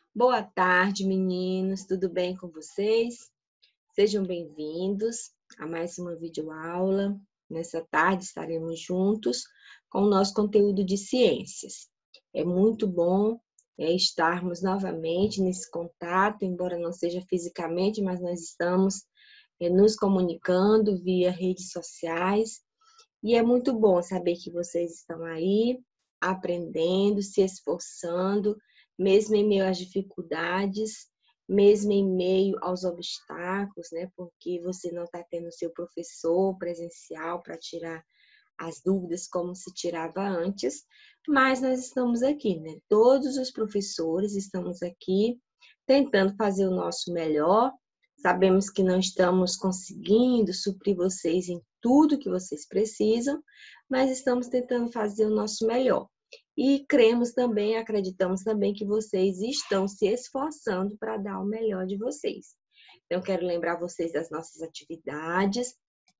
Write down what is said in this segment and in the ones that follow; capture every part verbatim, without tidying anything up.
Boa tarde, meninos. Tudo bem com vocês? Sejam bem-vindos a mais uma videoaula. Nessa tarde estaremos juntos com o nosso conteúdo de ciências. É muito bom é, estarmos novamente nesse contato, embora não seja fisicamente, mas nós estamos é, nos comunicando via redes sociais. E é muito bom saber que vocês estão aí aprendendo, se esforçando, mesmo em meio às dificuldades, mesmo em meio aos obstáculos, né? Porque você não está tendo seu professor presencial para tirar as dúvidas como se tirava antes, mas nós estamos aqui, né? Todos os professores estamos aqui tentando fazer o nosso melhor. Sabemos que não estamos conseguindo suprir vocês em tudo que vocês precisam, mas estamos tentando fazer o nosso melhor. E cremos também, acreditamos também que vocês estão se esforçando para dar o melhor de vocês. Então, quero lembrar vocês das nossas atividades.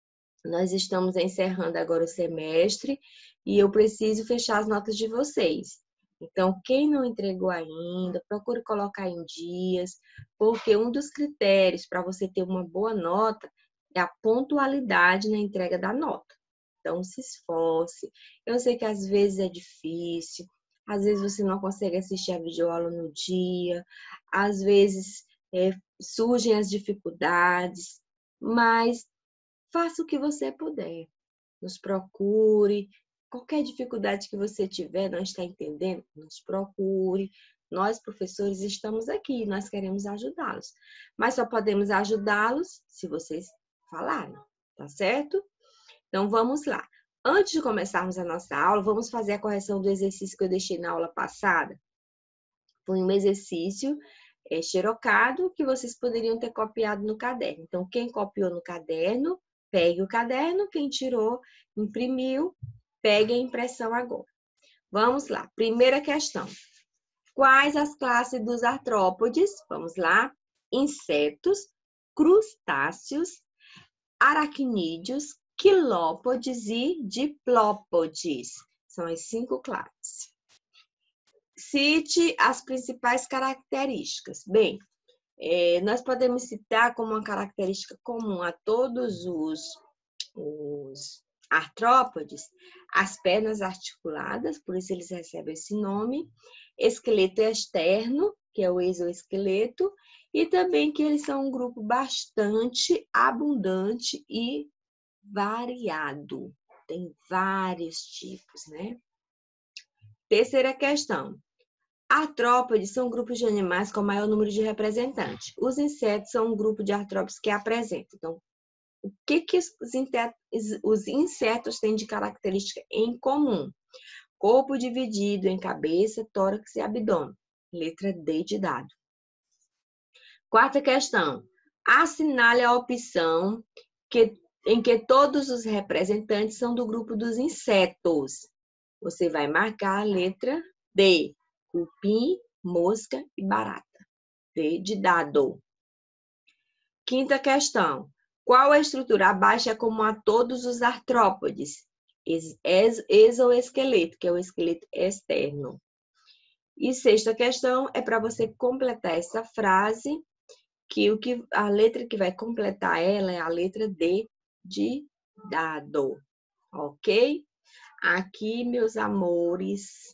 Nós estamos encerrando agora o semestre e eu preciso fechar as notas de vocês. Então, quem não entregou ainda, procure colocar em dias, porque um dos critérios para você ter uma boa nota é a pontualidade na entrega da nota. Então, se esforce. Eu sei que às vezes é difícil, às vezes você não consegue assistir a videoaula no dia, às vezes é, surgem as dificuldades, mas faça o que você puder. Nos procure. Qualquer dificuldade que você tiver, não está entendendo, nos procure. Nós, professores, estamos aqui, nós queremos ajudá-los. Mas só podemos ajudá-los se vocês falarem, tá certo? Então, vamos lá. Antes de começarmos a nossa aula, vamos fazer a correção do exercício que eu deixei na aula passada. Foi um exercício é, xerocado que vocês poderiam ter copiado no caderno. Então, quem copiou no caderno, pegue o caderno, quem tirou, imprimiu, pegue a impressão agora. Vamos lá, primeira questão. Quais as classes dos artrópodes? Vamos lá. Insetos, crustáceos, aracnídeos, quilópodes e diplópodes. São as cinco classes. Cite as principais características. Bem, É, nós podemos citar como uma característica comum a todos os, os artrópodes as pernas articuladas, por isso eles recebem esse nome, esqueleto externo, que é o exoesqueleto, e também que eles são um grupo bastante abundante e variado. Tem vários tipos, né? Terceira questão. Artrópodes são grupos de animais com maior número de representantes. Os insetos são um grupo de artrópodes que apresentam. Então, o que, que os, insetos, os insetos têm de característica em comum? Corpo dividido em cabeça, tórax e abdômen. Letra D de dado. Quarta questão. Assinale a opção que, em que todos os representantes são do grupo dos insetos. Você vai marcar a letra D. Cupim, mosca e barata. D de dado. Quinta questão. Qual a estrutura abaixo é comum a todos os artrópodes? Exoesqueleto, que é o esqueleto externo. E sexta questão é para você completar essa frase, que, o que a letra que vai completar ela é a letra D de dado. Ok? Aqui, meus amores,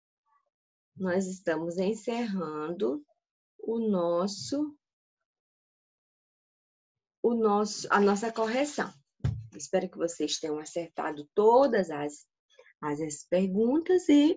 nós estamos encerrando o nosso, o nosso, a nossa correção. Espero que vocês tenham acertado todas as, as perguntas e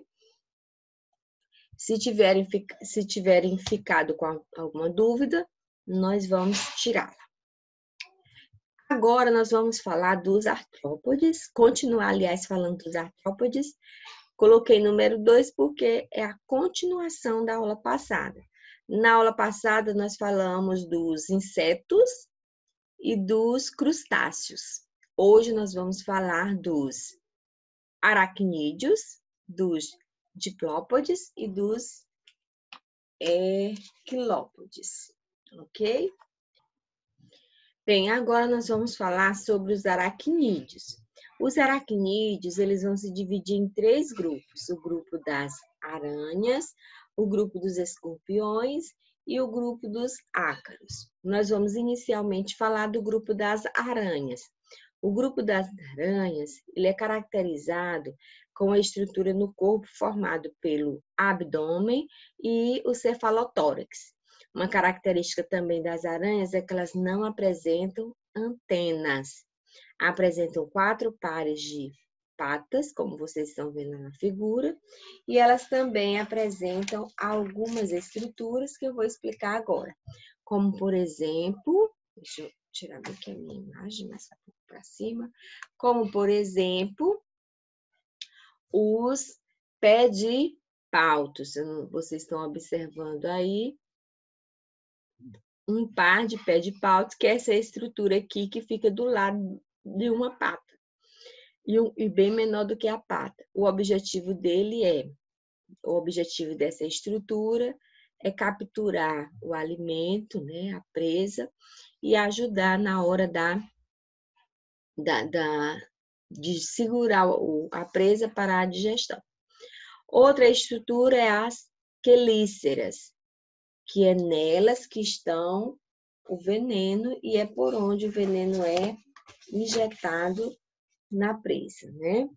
se tiverem, se tiverem ficado com alguma dúvida, nós vamos tirá-la. Agora nós vamos falar dos artrópodes, continuar, aliás, falando dos artrópodes. Coloquei número dois porque é a continuação da aula passada. Na aula passada, nós falamos dos insetos e dos crustáceos. Hoje, nós vamos falar dos aracnídeos, dos diplópodes e dos é, quilópodes, ok? Bem, agora nós vamos falar sobre os aracnídeos. Os aracnídeos, eles vão se dividir em três grupos. O grupo das aranhas, o grupo dos escorpiões e o grupo dos ácaros. Nós vamos inicialmente falar do grupo das aranhas. O grupo das aranhas, ele é caracterizado com a estrutura no corpo formado pelo abdômen e o cefalotórax. Uma característica também das aranhas é que elas não apresentam antenas. Apresentam quatro pares de patas, como vocês estão vendo na figura, e elas também apresentam algumas estruturas que eu vou explicar agora. Como, por exemplo, deixa eu tirar aqui a minha imagem mais para cima, como, por exemplo, os pedipalpos. Vocês estão observando aí um par de pedipalpos, que é essa estrutura aqui que fica do lado de uma pata. E, um, e bem menor do que a pata. O objetivo dele é, o objetivo dessa estrutura é capturar o alimento, né, a presa, e ajudar na hora da, da, da de segurar o, a presa para a digestão. Outra estrutura é as quelíceras, que é nelas que estão o veneno e é por onde o veneno é injetado na presa, né?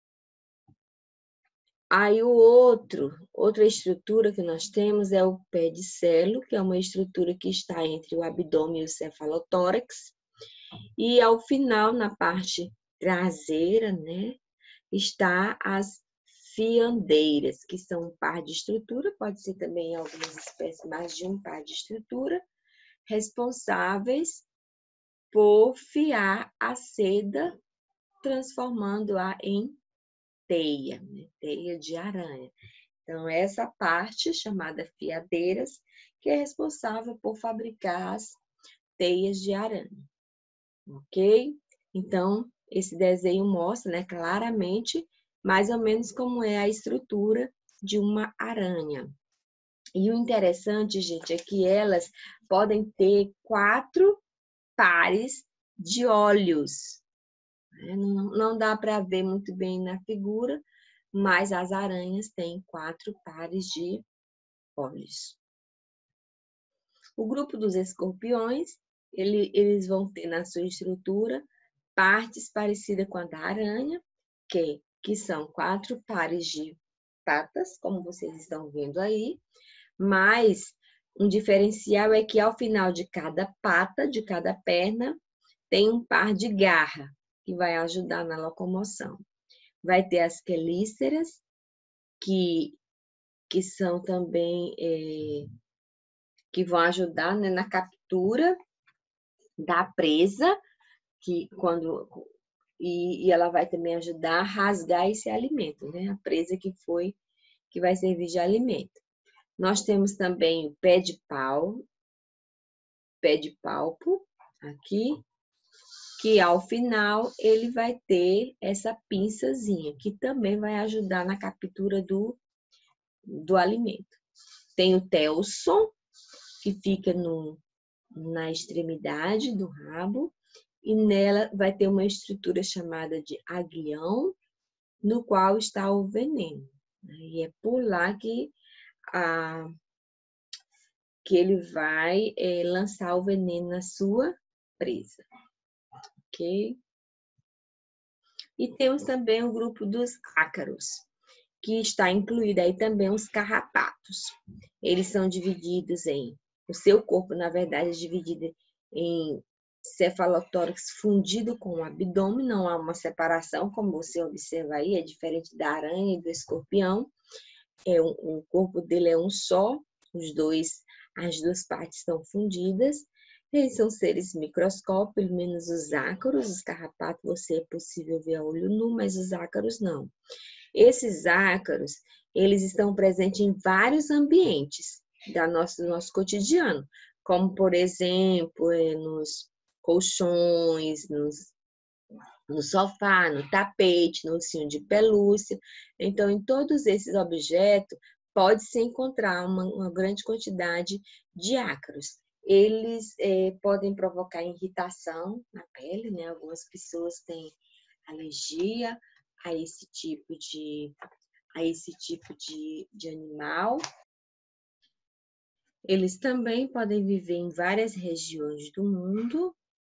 Aí o outro, outra estrutura que nós temos é o pedicelo, que é uma estrutura que está entre o abdômen e o cefalotórax. E ao final, na parte traseira, né, está as fiandeiras, que são um par de estrutura, pode ser também em algumas espécies mais de um par de estrutura, responsáveis por fiar a seda, transformando-a em teia, né? Teia de aranha. Então, essa parte, chamada fiadeiras, que é responsável por fabricar as teias de aranha, ok? Então, esse desenho mostra, né, claramente, mais ou menos como é a estrutura de uma aranha. E o interessante, gente, é que elas podem ter quatro pares de olhos. Não, não dá para ver muito bem na figura, mas as aranhas têm quatro pares de olhos. O grupo dos escorpiões, ele, eles vão ter na sua estrutura partes parecidas com a da aranha, que, que são quatro pares de patas, como vocês estão vendo aí, mas um diferencial é que ao final de cada pata, de cada perna, tem um par de garra, que vai ajudar na locomoção. Vai ter as quelíceras, que, que são também, é, que vão ajudar, né, na captura da presa, que quando, e, e ela vai também ajudar a rasgar esse alimento, né, a presa que foi, que vai servir de alimento. Nós temos também o pé de pau, pé de palpo, aqui, que ao final ele vai ter essa pinçazinha, que também vai ajudar na captura do, do alimento. Tem o telson, que fica no, na extremidade do rabo, e nela vai ter uma estrutura chamada de aguilhão, no qual está o veneno. E é por lá que, a, que ele vai é, lançar o veneno na sua presa. Ok? E temos também o grupo dos ácaros, que está incluído aí também os carrapatos. Eles são divididos em... O seu corpo, na verdade, é dividido em cefalotórax fundido com o abdômen, não há uma separação, como você observa aí, é diferente da aranha e do escorpião. É um, o corpo dele é um só, os dois, as duas partes estão fundidas. Eles são seres microscópicos, pelo menos os ácaros, os carrapatos você é possível ver a olho nu, mas os ácaros não. Esses ácaros, eles estão presentes em vários ambientes da nosso, do nosso cotidiano, como, por exemplo, nos colchões, nos, no sofá, no tapete, no ursinho de pelúcia. Então, em todos esses objetos, pode-se encontrar uma, uma grande quantidade de ácaros. Eles é, podem provocar irritação na pele, né? Algumas pessoas têm alergia a esse tipo de, a esse tipo de, de animal. Eles também podem viver em várias regiões do mundo,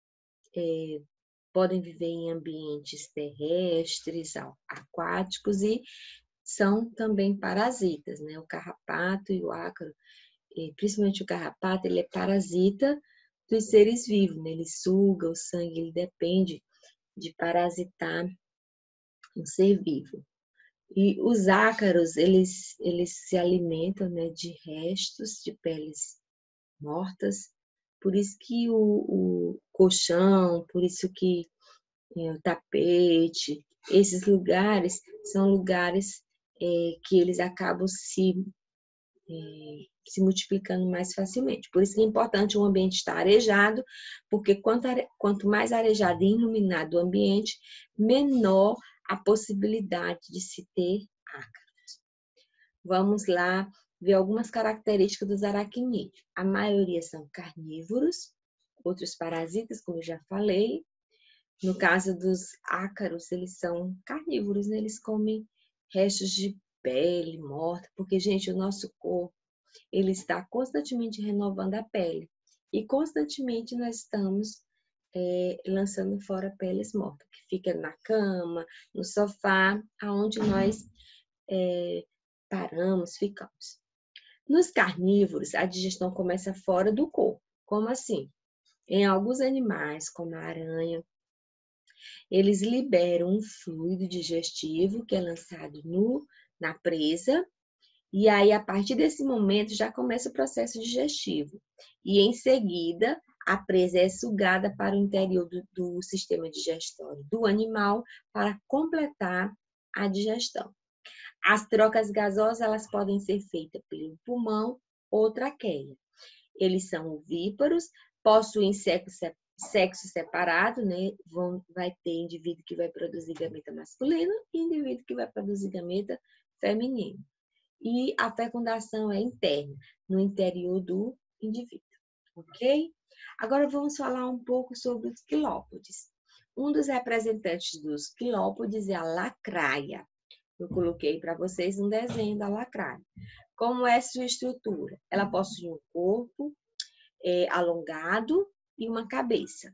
é, podem viver em ambientes terrestres, aquáticos e são também parasitas, né? O carrapato e o ácaro, principalmente o carrapato, ele é parasita dos seres vivos, né? Ele suga o sangue, ele depende de parasitar um ser vivo. E os ácaros, eles, eles se alimentam, né, de restos de peles mortas, por isso que o, o colchão, por isso que é, o tapete, esses lugares são lugares é, que eles acabam se, é, se multiplicando mais facilmente. Por isso que é importante o ambiente estar arejado, porque quanto, quanto mais arejado e iluminado o ambiente, menor a possibilidade de se ter ácaros. Vamos lá ver algumas características dos aracnídeos. A maioria são carnívoros, outros parasitas, como eu já falei. No caso dos ácaros, eles são carnívoros, né? Eles comem restos de pele morta, porque, gente, o nosso corpo, ele está constantemente renovando a pele. E constantemente nós estamos é, lançando fora peles mortas, que fica na cama, no sofá, aonde nós é, paramos, ficamos. Nos carnívoros, a digestão começa fora do corpo. Como assim? Em alguns animais, como a aranha, eles liberam um fluido digestivo que é lançado no, na presa, e aí, a partir desse momento, já começa o processo digestivo. E, em seguida, a presa é sugada para o interior do, do sistema digestório do animal para completar a digestão. As trocas gasosas, elas podem ser feitas pelo pulmão ou traqueia. Eles são ovíparos, possuem sexo, sexo separado, né? Vão, vai ter indivíduo que vai produzir gameta masculino e indivíduo que vai produzir gameta feminino. E a fecundação é interna, no interior do indivíduo, ok? Agora vamos falar um pouco sobre os quilópodes. Um dos representantes dos quilópodes é a lacraia. Eu coloquei para vocês um desenho da lacraia. Como é sua estrutura? Ela possui um corpo é, alongado e uma cabeça.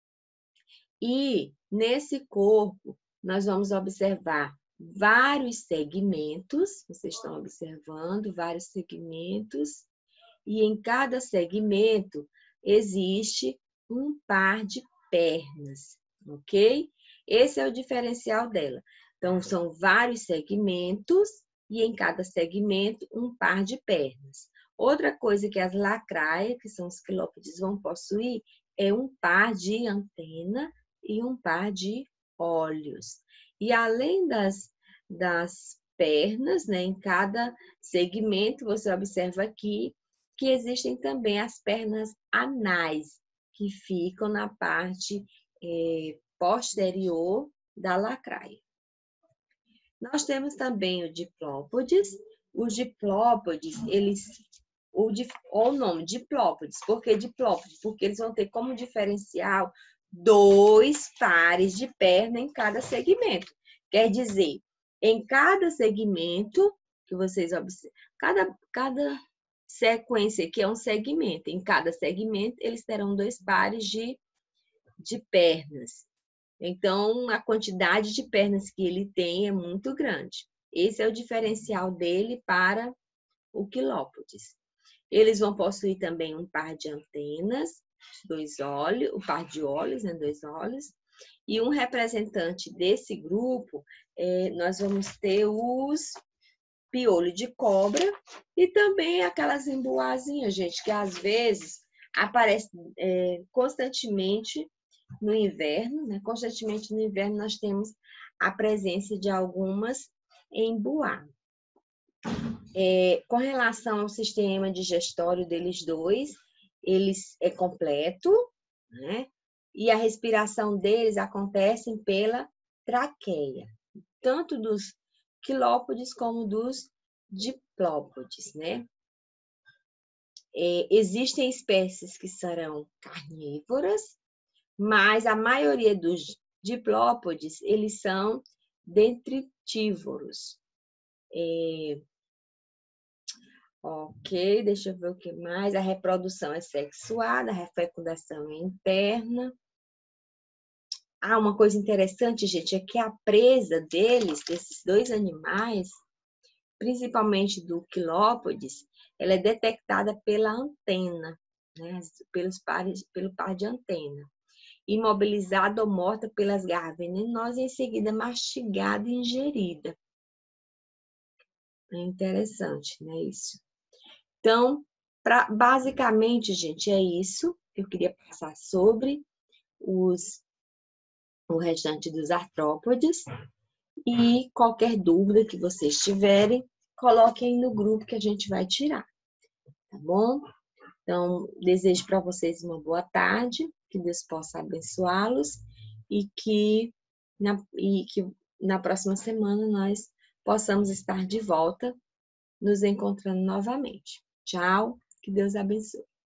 E nesse corpo, nós vamos observar vários segmentos, vocês estão observando vários segmentos, e em cada segmento existe um par de pernas, ok? Esse é o diferencial dela. Então, são vários segmentos e em cada segmento um par de pernas. Outra coisa que as lacraias, que são os quilópodes, vão possuir é um par de antena e um par de olhos. E além das, das pernas, né, em cada segmento, você observa aqui que existem também as pernas anais, que ficam na parte eh, posterior da lacraia. Nós temos também o diplópodes. Os diplópodes, eles, o, o nome diplópodes, por que diplópodes? Porque eles vão ter como diferencial dois pares de perna em cada segmento. Quer dizer, em cada segmento que vocês observam, cada, cada sequência que é um segmento, em cada segmento eles terão dois pares de, de pernas. Então, a quantidade de pernas que ele tem é muito grande. Esse é o diferencial dele para o quilópodes. Eles vão possuir também um par de antenas, dois olhos, o par de olhos, né, dois olhos. E um representante desse grupo, é, nós vamos ter os piolho de cobra e também aquelas emboazinhas, gente, que às vezes aparecem é, constantemente no inverno, né? Constantemente no inverno nós temos a presença de algumas emboá. É, com relação ao sistema digestório deles dois, eles é completo, né? E a respiração deles acontece pela traqueia, tanto dos quilópodes como dos diplópodes, né? É, existem espécies que serão carnívoras, mas a maioria dos diplópodes, eles são detritívoros. É, Ok, deixa eu ver o que mais. A reprodução é sexuada, a fecundação é interna. Ah, uma coisa interessante, gente, é que a presa deles, desses dois animais, principalmente do quilópodes, ela é detectada pela antena, né? Pelos pares, pelo par de antena. Imobilizada ou morta pelas garras venenosas e em seguida mastigada e ingerida. É interessante, né, isso? Então, pra, basicamente, gente, é isso que eu queria passar sobre os, o restante dos artrópodes. E qualquer dúvida que vocês tiverem, coloquem aí no grupo que a gente vai tirar, tá bom? Então, desejo para vocês uma boa tarde, que Deus possa abençoá-los e que na, e que na próxima semana nós possamos estar de volta, nos encontrando novamente. Tchau, que Deus abençoe.